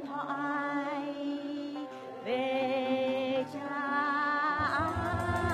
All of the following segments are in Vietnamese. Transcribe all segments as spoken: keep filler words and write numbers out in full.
thoại về cha An.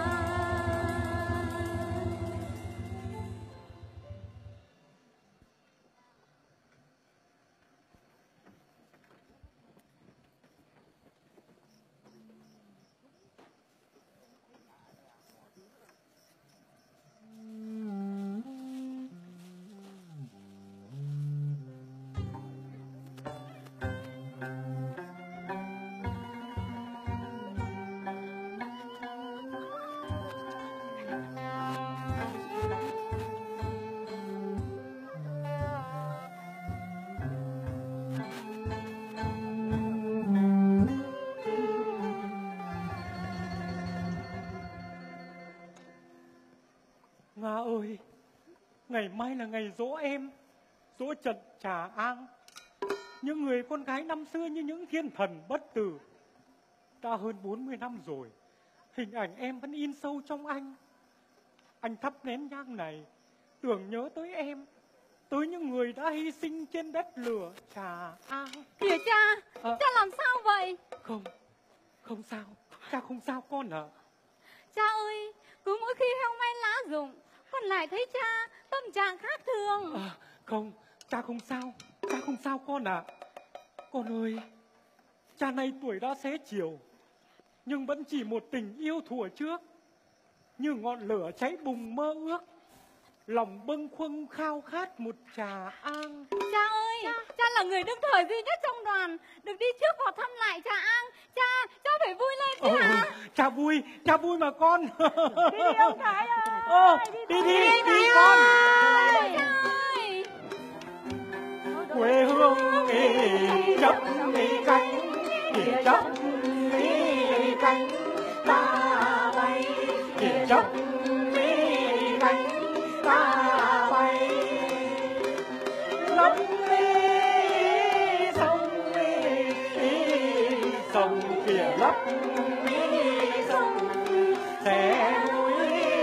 Nga ơi, ngày mai là ngày giỗ em, giỗ Trần Trà An. Những người con gái năm xưa như những thiên thần bất tử. Đã hơn bốn mươi năm rồi, hình ảnh em vẫn in sâu trong anh. Anh thắp nén nhang này, tưởng nhớ tới em, tới những người đã hy sinh trên đất lửa Trà An. Kìa cha, à, cha làm sao vậy? Không, không sao, cha không sao con ạ. À. Cha ơi, cứ mỗi khi heo may lá rụng, con lại thấy cha tâm trạng khác thường. À, không, cha không sao, cha không sao con ạ. À. Con ơi, cha nay tuổi đã xế chiều, nhưng vẫn chỉ một tình yêu thuở trước, như ngọn lửa cháy bùng mơ ước, lòng bâng khuâng khao khát một Trà An. Cha ơi, cha, cha là người đương thời duy nhất trong đoàn, được đi trước vào thăm lại Trà An. Cha, cha phải vui lên chứ hả? À? Cha vui, cha vui mà con. Đi đi ông Thái ơi. Ờ, đi đi, đi, đi, đi con. Cha ơi. Quê hương ý chấp ý cánh, ý chấp ý cánh ta bay, ý chấp ý cánh ta bay. Lấp đi sông đi, sông kia lấp đi sông, sẽ núi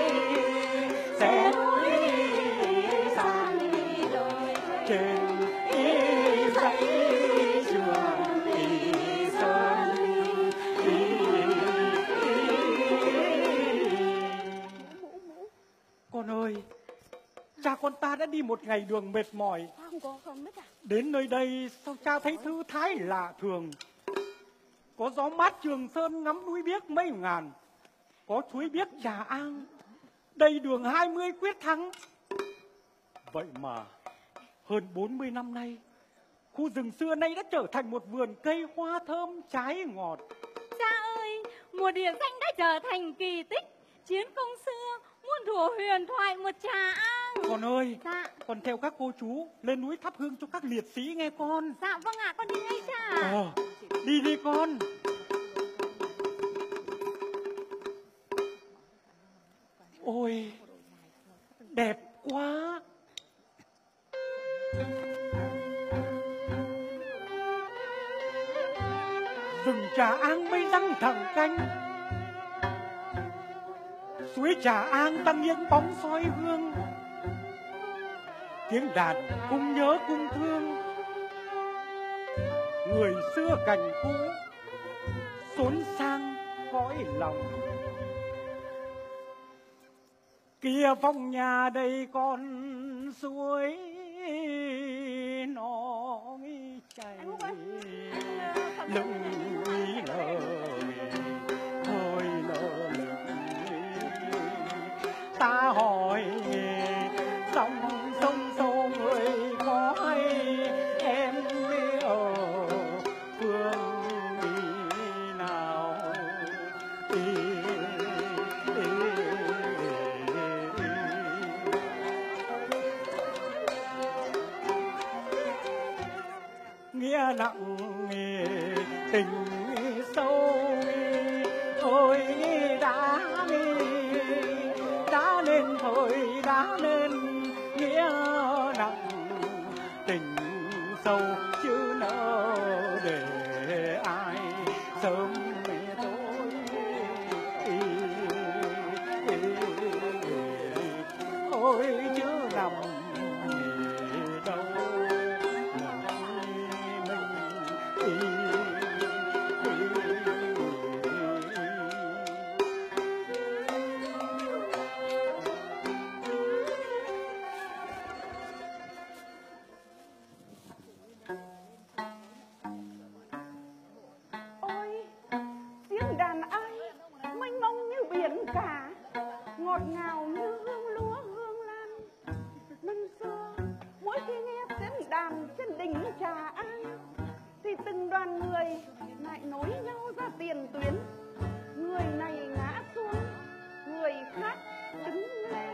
sẽ núi sang đồi trên ý dãy trường ý sơn ý. Con ơi, cha con ta đã đi một ngày đường mệt mỏi. Không có không biết à? Đến nơi đây sao cha thấy thư thái lạ thường. Có gió mát Trường Sơn ngắm núi biếc mây ngàn, có suối biếc Trà An, đầy đường hai mươi quyết thắng. Vậy mà hơn bốn mươi năm nay, khu rừng xưa nay đã trở thành một vườn cây hoa thơm trái ngọt. Cha ơi, mùa địa danh đã trở thành kỳ tích, chiến công xưa muôn thuở huyền thoại một Trà An. Con ơi, dạ. Con theo các cô chú lên núi thắp hương cho các liệt sĩ nghe con. Dạ vâng ạ, con đi ngay cha. Ờ, đi đi con. Ôi, đẹp quá. Rừng Trà An mây răng thẳng canh, suối Trà An tăng những bóng soi hương, tiếng đàn cung nhớ cung thương, người xưa cành cũ xốn sang cõi lòng. Kia vòng nhà đây con suối nó chảy lưng lời thôi lờ ta hỏi dòng sông sâu người có hay em ở phương đi nào đi, đi, đi. Nghĩa nặng tình sâu thôi đã đã nên thôi đã nên nghĩa nặng tình sâu chứ nỡ để ai sớm tối ôi chứ nằm đâu mình đi. người lại nối nhau ra tiền tuyến. Người này ngã xuống, người khác đứng lên.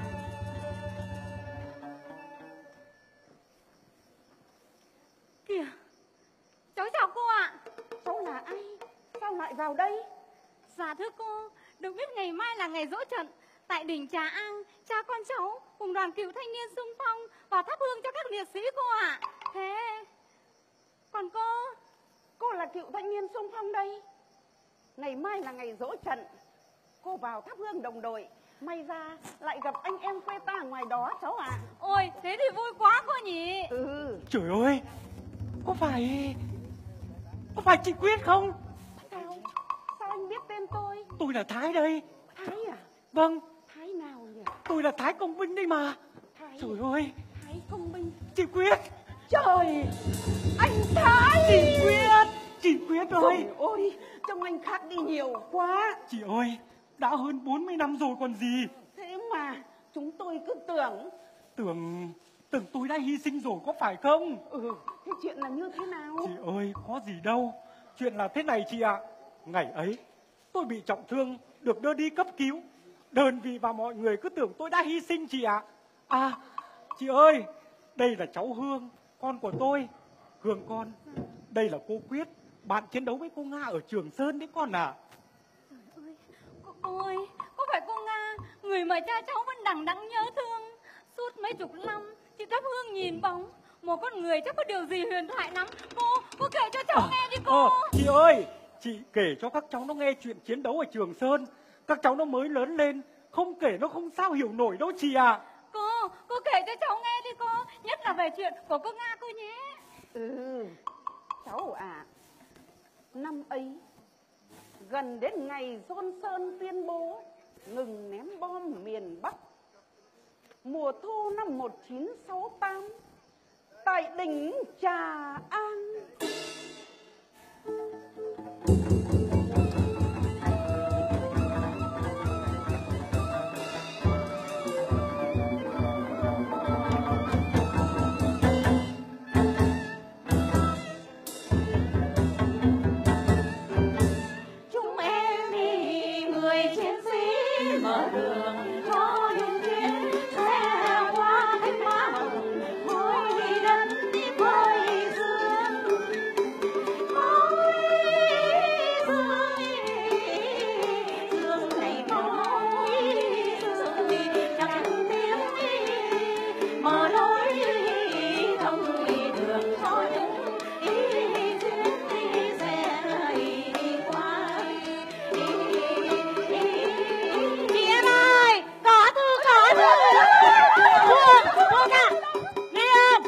Kìa, cháu chào cô ạ. Cháu là ai? Sao lại vào đây? Dạ thưa cô, được biết ngày mai là ngày giỗ trận. Tại đỉnh Trà An, cha con cháu cùng đoàn cựu thanh niên xung phong và thắp hương cho các liệt sĩ cô ạ. Thế còn cô? Cô là cựu thanh niên xung phong đây. Ngày mai là ngày giỗ trận, cô vào thắp hương đồng đội. May ra lại gặp anh em quê ta ngoài đó cháu ạ. À. Ôi, thế thì vui quá cô nhỉ. Ừ. Trời ơi, có phải có phải chị Quyết không? Sao? Sao anh biết tên tôi? Tôi là Thái đây. Thái à? Vâng. Thái nào nhỉ? Tôi là Thái Công Binh đây mà. Thái. Trời ơi, Thái Công Binh. chị Quyết. Trời, anh Thái. Chị Quyết, chị Quyết ơi. Trời ơi, trông anh khác đi nhiều quá. Chị ơi, đã hơn bốn mươi năm rồi còn gì. Thế mà chúng tôi cứ tưởng Tưởng tưởng tôi đã hy sinh rồi có phải không? Ừ, thế chuyện là như thế nào? Chị ơi, có gì đâu. Chuyện là thế này chị ạ. Ngày ấy tôi bị trọng thương, được đưa đi cấp cứu. Đơn vị và mọi người cứ tưởng tôi đã hy sinh chị ạ. À, chị ơi, đây là cháu Hương, con của tôi. Hương con, đây là cô Quyết, bạn chiến đấu với cô Nga ở Trường Sơn đấy con à. Trời ơi, cô, cô ơi, có phải cô Nga, người mà cha cháu vẫn đằng đẵng nhớ thương? Suốt mấy chục năm, chị thắp hương nhìn bóng một con người chắc có điều gì huyền thoại lắm. Cô, cô kể cho cháu à, nghe đi cô. À, chị ơi, chị kể cho các cháu nó nghe chuyện chiến đấu ở Trường Sơn. Các cháu nó mới lớn lên, không kể nó không sao hiểu nổi đâu chị ạ. À. Cô, cô kể cho cháu nghe đi cô, nhất là về chuyện của cô Nga cô nhé. Ừ, cháu à, năm ấy gần đến ngày Giôn Sơn tuyên bố ngừng ném bom miền Bắc. Mùa thu năm một nghìn chín trăm sáu mươi tám tại đỉnh Trà An. Chúng em đi người chiến sĩ mở đường cho những chiến xe qua thanh hóa hồng, mỗi đi đất đi khơi dương, khơi dương dương này khơi dương chẳng tiếng mở lối thông đường cho những chiến xe đi qua. Chị em ơi, có thư, có thư. Buông, buông ra. Nghiêm.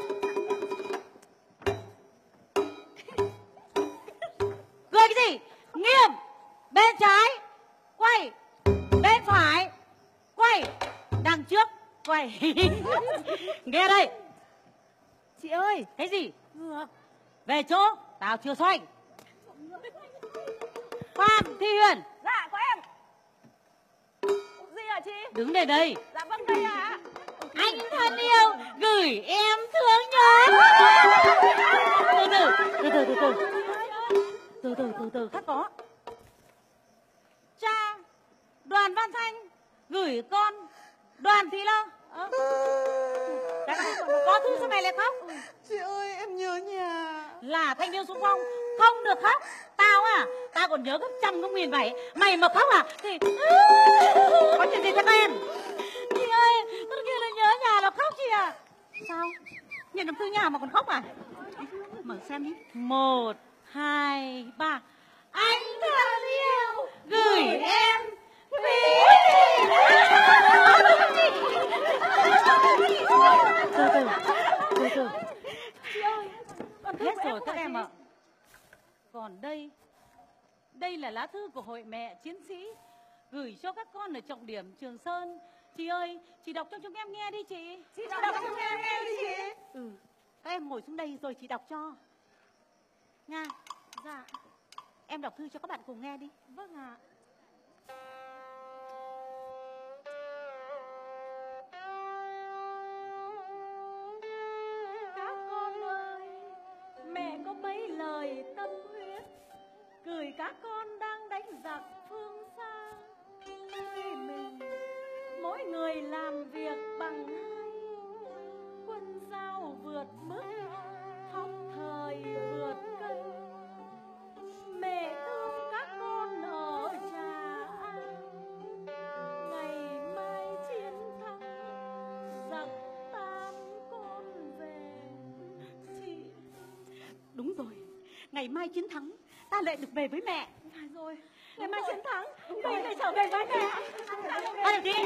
Cười cái gì? Nghiêm. Bên trái, quay. Bên phải, quay. Đằng trước, quay. Nghe đây. Chị ơi. Cái gì? Về chỗ, tao chưa xoay. Phạm Thi Huyền. Dạ, có em. Gì hả chị? Đứng đây đây. Dạ vâng đây ạ. Anh thân yêu gửi em thương nhớ. Từ từ, từ từ, từ từ. Từ từ, từ từ, khắc có. Cha, Đoàn Văn Thanh gửi con Đoàn Thị Lo. Ờ. Có thư sao mày lại khóc? Chị ơi, em nhớ nhà. Là thanh niên xung phong, không được khóc. Tao à, tao còn nhớ gấp trăm gấp nghìn vậy. Mày mà khóc à thì có chuyện gì cho các em? Chị ơi, con kia là nhớ nhà là khóc chị à? Sao? Nhận được thư nhà mà còn khóc à? Mở xem đi. Một, hai, ba. Anh thân yêu gửi em Thúy. Từ từ, từ từ. Chị ơi, con hết rồi các em ạ. Còn đây, đây là lá thư của hội mẹ chiến sĩ gửi cho các con ở trọng điểm Trường Sơn. Chị ơi, chị đọc cho chúng em nghe đi chị. Chị đọc cho chúng em nghe đi chị. Ừ, các em ngồi xuống đây rồi chị đọc cho. Nga. Dạ. Em đọc thư cho các bạn cùng nghe đi. Vâng ạ. Các con ơi, mẹ có mấy lời tâm huyết ngày mai chiến thắng ta lại được về với mẹ. Phải rồi, ngày mai chiến thắng mình lại trở về với mẹ. Ăn được đi.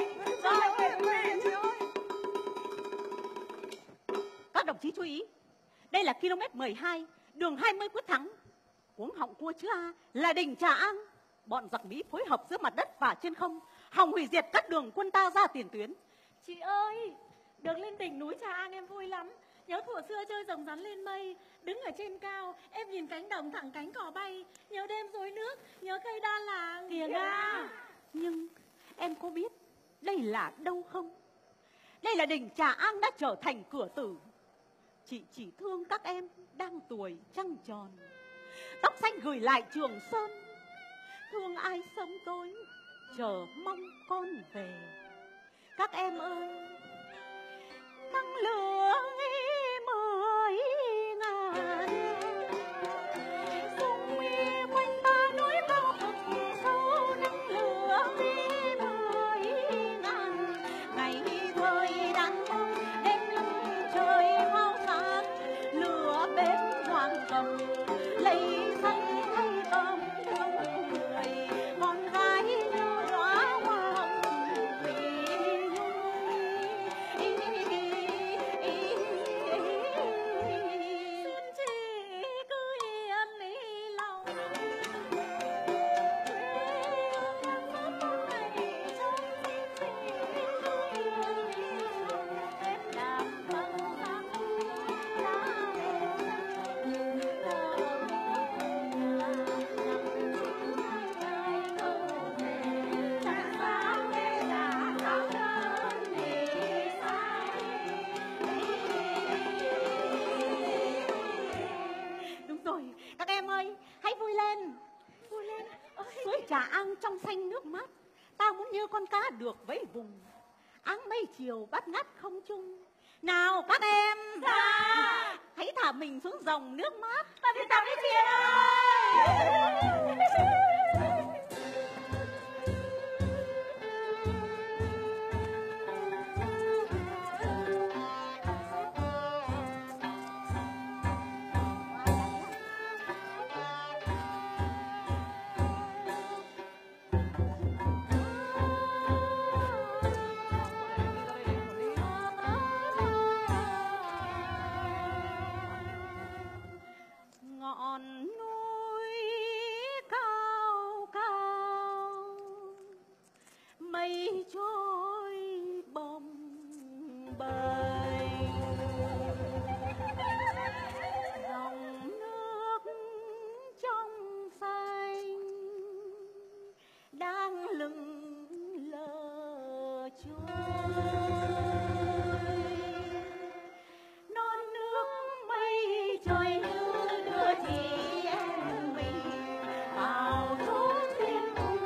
Các đồng chí chú ý, đây là km mười hai, đường hai mươi Quyết Thắng. Cuống họng cua chữ A là đỉnh Trà An. Bọn giặc Mỹ phối hợp giữa mặt đất và trên không, hòng hủy diệt các đường quân ta ra tiền tuyến. Chị ơi, được lên đỉnh núi Trà An em vui lắm. Nhớ thuở xưa chơi rồng rắn lên mây, đứng ở trên cao, em nhìn cánh đồng thẳng cánh cỏ bay. Nhớ đêm rối nước, nhớ cây đa làng. Kìa Nga, nhưng em có biết đây là đâu không? Đây là đỉnh Trà An đã trở thành cửa tử. Chị chỉ thương các em đang tuổi trăng tròn, tóc xanh gửi lại Trường Sơn. Thương ai sớm tối, chờ mong con về. Các em ơi, tăng lửa mười ngàn, sông mi quanh ta núi cao vực sâu. Nắng lửa mười ngàn, ngày thời đang mong đêm lưng trời hao sáng. Lửa bếp hoàng cầm lấy xanh thay cơm thương người, con gái như đóa hoa hồng thủy Xin chị cứ yên lý lòng, Đúng rồi, các em ơi, hãy vui lên. Vui lên. Suối Trà An trong xanh nước mát, ta muốn như con cá được vẫy vùng. Áng mây chiều bắt ngát không trung. Nào các em, Dạ. hãy thả mình xuống dòng nước mát. Ta đi tắm đi chị ơi. Ngọn núi cao cao, mây trôi bồng bềnh. Dòng nước trong xanh đang lững lờ trôi. Non nước mây trời như đưa chị em mình vào chốn thiên cung.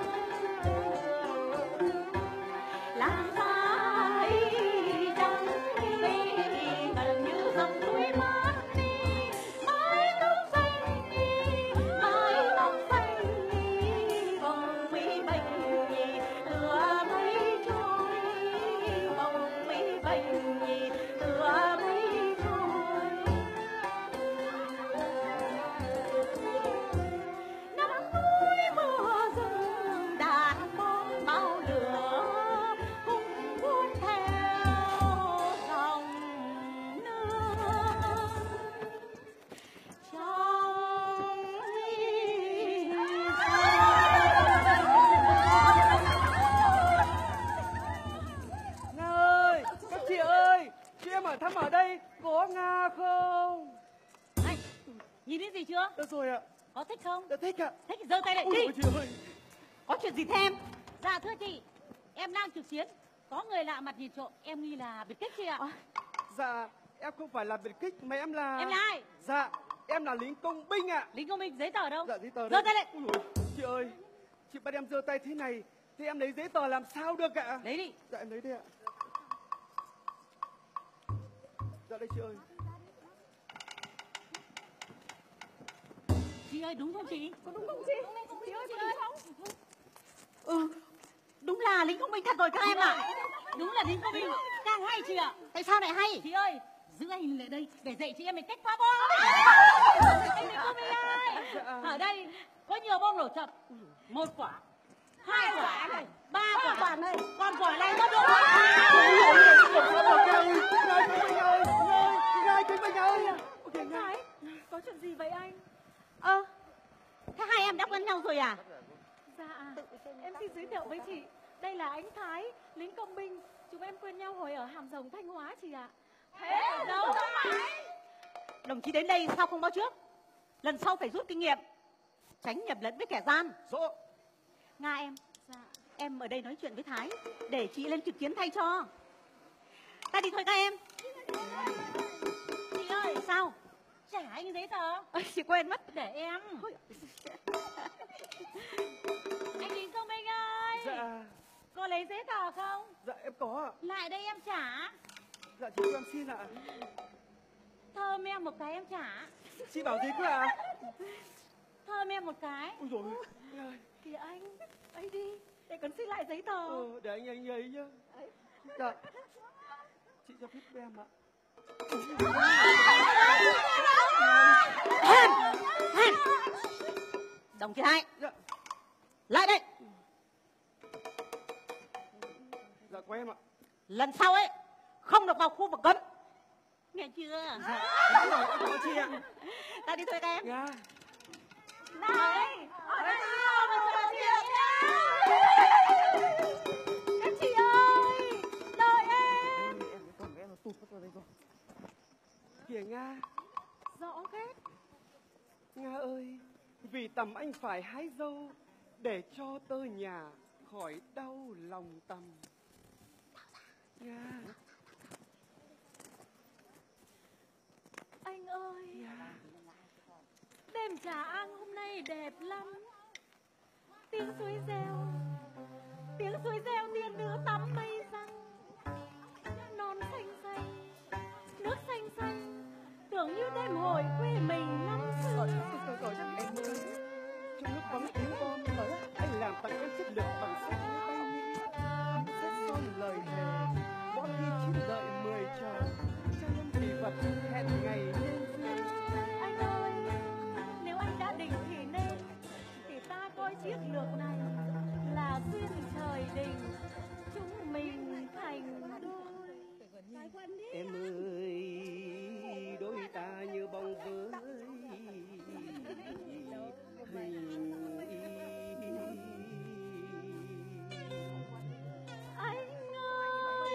Làn vai trắng đi gần như dòng suối mát đi, mái tóc xanh đi, mái tóc xanh đi, vòng mi bềnh nhì tựa mây trôi, vòng mi bềnh nhì tựa mây trôi. Nắng núi mưa rừng đàn bóng bao lửa, cùng cuốn theo dòng nước trong Nga ơi, các chị ơi, chị em hỏi thăm ở đây có Nga không? Này, nhìn thấy gì chưa? Được rồi ạ, Có thích không? đã thích ạ. Thích thì giơ tay lại Ôi đi. dồi, chị ơi, Có chuyện gì thêm? Dạ thưa chị, em đang trực chiến, có người lạ mặt nhìn trộm, em nghi là biệt kích chị ạ. dạ, em không phải là biệt kích mà em là... Em là ai? Dạ, em là lính công binh ạ. Lính công binh giấy tờ đâu? Dạ, giấy tờ Giơ đây. tay lại. Ôi dồi, chị ơi, chị bắt em giơ tay thế này thì em lấy giấy tờ làm sao được ạ? Lấy đi. Dạ, em lấy đây ạ. Dạ đây chị ơi. Chị ơi đúng không chị? Có đúng không chị? Chị ơi, có đúng không? Ừ, đúng là lính công binh thật rồi các em ạ. Đúng là lính công binh, càng hay chị ạ. Tại sao lại hay? Chị ơi, giữ anh lại đây để dạy chị em mình cách phá bom. Anh Lý Công Minh ơi, ở đây có nhiều bom nổ chậm, một quả, hai quả, ba quả, còn quả này nó độ Anh Thái, có chuyện gì vậy anh? ơ thế hai em đã quen nhau rồi à? Dạ, em xin giới thiệu với chị. Đây là anh Thái, lính công binh. Chúng em quen nhau hồi ở Hàm Rồng, Thanh Hóa chị ạ. Thế ở đâu không phải? Đồng chí đến đây sao không báo trước? Lần sau phải rút kinh nghiệm, tránh nhầm lẫn với kẻ gian. Rõ. Nga em, Dạ. em ở đây nói chuyện với Thái để chị lên trực chiến thay cho. Ta đi thôi các em. Chị ơi, sao? Trả anh giấy tờ. Ôi, chị quên mất. Để em. Anh Lý Công Minh ơi. Dạ. Có lấy giấy tờ không? Dạ em có ạ. Lại đây em trả. Dạ chị cho em xin ạ. Thơm em một cái em trả. Chị bảo gì cơ ạ? Thơm em một cái. Ôi dồi ôi. Kìa anh, ấy đi, để con xin lại giấy tờ. Ờ, để anh anh ấy nhá. Dạ. Chị cho phép em ạ. Hèn, hèn. Đồng chí Hai, Dạ. lại đây. Dạ của em ạ. Lần sau ấy không được vào khu vực cấm, nghe chưa? Dạ. Đúng rồi, em cảm ơn chị ạ. Ta đi thôi các em. Dạ. Này, ở đây mà chờ chị nhá. Các chị ơi, đợi em. Em cái cổng em nó tụt mất vào đây rồi. Kìa Nga. Rõ ghét. Nga ơi, vì tầm anh phải hái dâu để cho tơ nhà khỏi đau lòng tầm. Nga. Anh ơi, Nga. đêm Trà An hôm nay đẹp lắm. Tiếng suối reo, tiếng suối reo tiên nữ tắm mây răng. Non xanh xanh, nước xanh xanh, tưởng như đêm hội quê mình năm xưa. Rồi rồi em ơi, trong lúc vắng tiếng con anh làm tặng em chất lượng bằng sách máy bay Mỹ. Sách son lời thề, mỗi khi chín đợi mười chờ, cho em kỳ vật hẹn ngày nên duyên. Anh ơi, nếu anh đã định thì nên, thì ta coi chiếc lược này là duyên trời định, chúng mình thành đôi. Em ơi, đôi ta như bóng với Anh ơi,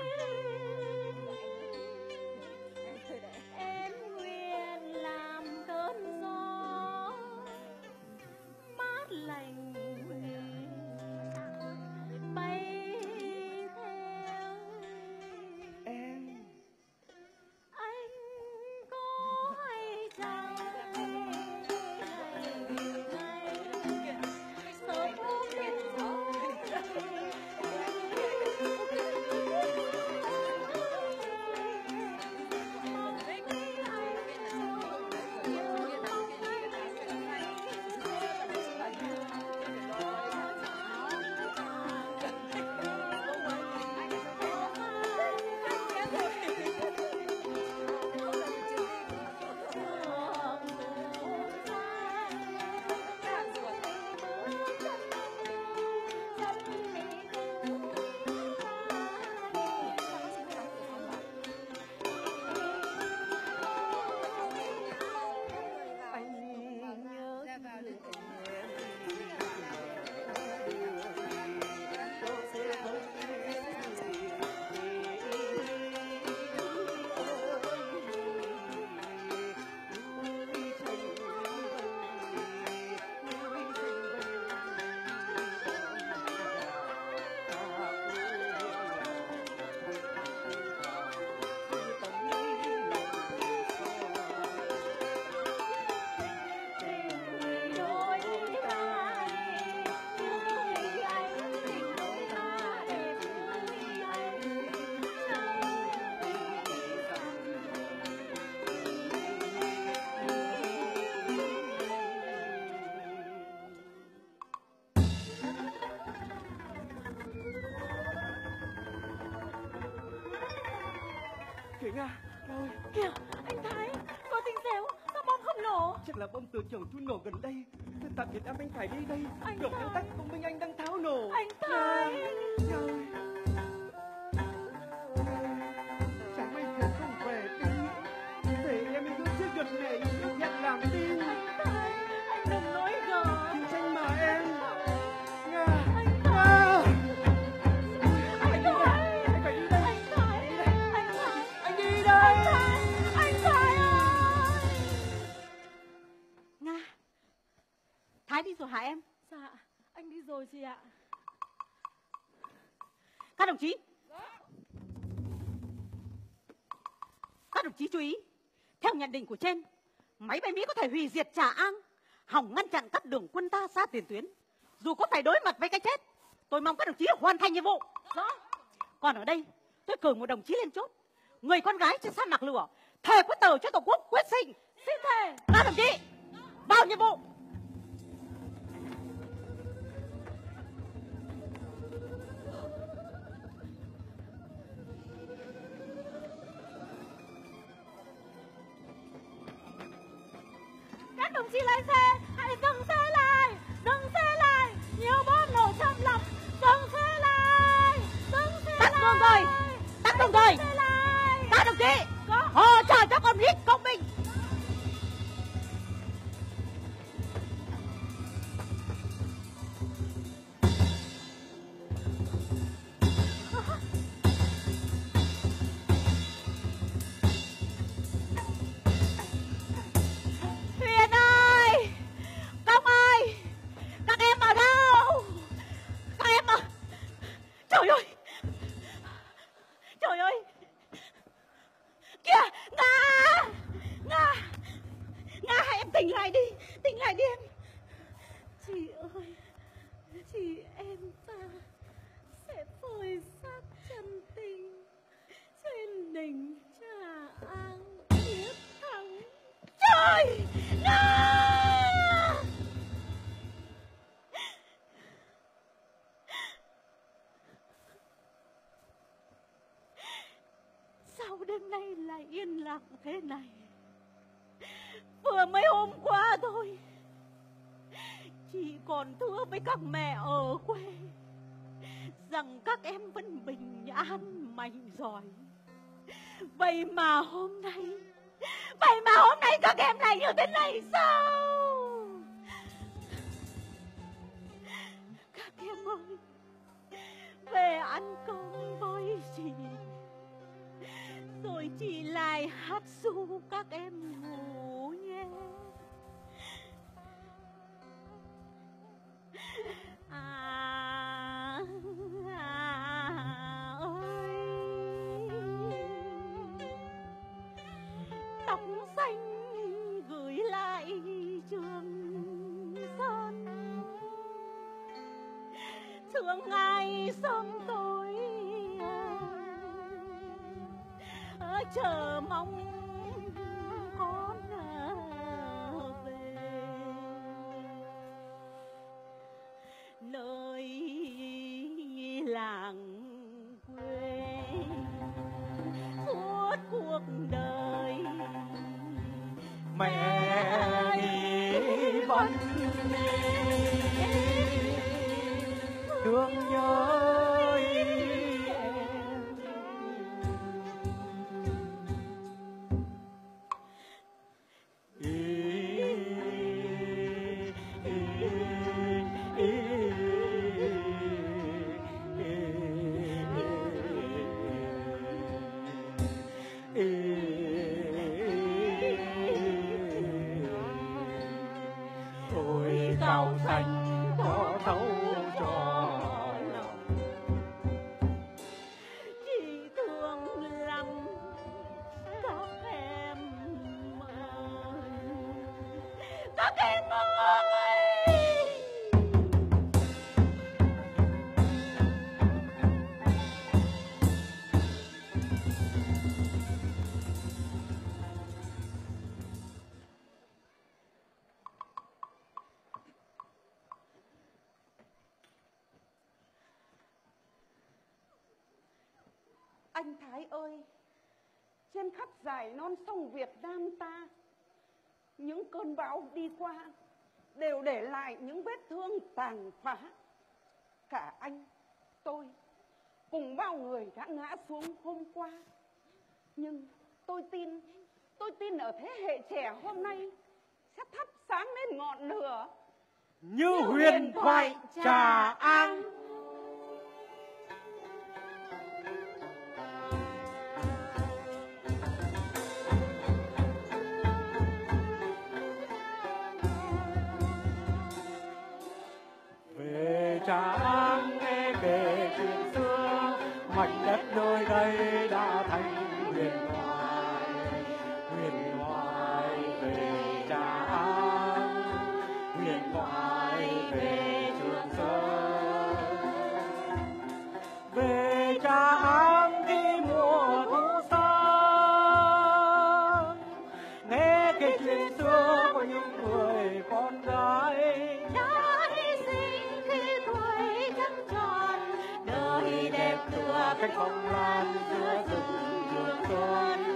em nguyện làm cơn gió mát lành bay theo em. anh có hay chăng sớm biết Kìa Nga, Nga ơi, Kìa, anh Thái, có tiếng réo, sao bom không nổ? Chắc là bom từ trường Chu nổ gần đây. Tôi tạm biệt em, anh Thái đi đây. Anh Được Thái. em tắt công binh anh đang tháo nổ. Anh Thái. Trời. Chẳng may thuyền không về đi. Để em yêu chiếc giật này nhận làm đi. Anh Thái, anh đừng nói gờ. Chiến tranh mà em. Nga. Anh Nga. Anh Thái. Anh phải đi đây. Anh Thái. Anh Thái. Anh đi đây. Anh Thái ơi. Nga, Thái đi rồi hả em? Dạ, anh đi rồi chị ạ. Các đồng chí, các đồng chí chú ý, theo nhận định của trên, máy bay Mỹ có thể hủy diệt Trà An, hòng ngăn chặn các đường quân ta ra tiền tuyến. Dù có phải đối mặt với cái chết, tôi mong các đồng chí hoàn thành nhiệm vụ. Rõ. Còn ở đây, tôi cử một đồng chí lên chốt, người con gái trên sa mạc lửa, thề quyết tử cho Tổ quốc quyết sinh. Xin thề. Các đồng chí, vào nhiệm vụ. Các đồng chí lái xe, hãy dừng xe lại, dừng xe lại, nhiều bom nổ chậm lắm, dừng xe lại, dừng xe Tắt lại. đường rồi, tắt đường rồi. Xe lại. Các đồng chí, Có. hỗ trợ cho con nít công binh. Huyền ơi, Công ơi, các em ở đâu? Các em ở... Trời ơi, trời ơi, kìa, Nga, Nga, Nga, em tỉnh lại đi, tỉnh lại đi em. Chị ơi, chị em ta sẽ phơi xác chân tình trên đỉnh Trà An quyết thắng. Trời, Nga! Sao đêm nay lại yên lặng thế này? Vừa mới hôm qua thôi, chị còn thưa với các mẹ ở quê rằng các em vẫn bình an mạnh giỏi. Vậy mà hôm nay, vậy mà hôm nay các em lại như thế này sao? Các em ơi, về ăn cơm với chị, rồi chị lại hát ru các em ngủ nhé. À, à ơi, tóc xanh gửi lại Trường Sơn, thương ngày sớm tối à, chờ mong con à, về nơi làng quê suốt cuộc đời. Mẹ đi vẫn thương nhớ ôi cao xanh có thấu cho lòng. Chị thương lắm các em ơi, các em ơi. Anh Thái ơi, trên khắp dải non sông Việt Nam ta, những cơn bão đi qua đều để lại những vết thương tàn phá. Cả anh, tôi cùng bao người đã ngã xuống hôm qua. Nhưng tôi tin, tôi tin ở thế hệ trẻ hôm nay sẽ thắp sáng lên ngọn lửa như huyền thoại Trà An. Về Trà An nghe kể chuyện xưa, mảnh đất nơi đây đã thành huyền thoại. Huyền thoại về Trà An, huyền thoại về Trường Sơn. Về Trà An khi mùa thu sang, nghe kể chuyện xưa của những người con gái đã hy sinh khi tuổi trăng tròn, đời đẹp tựa cánh phong lan giữa rừng Trường Sơn.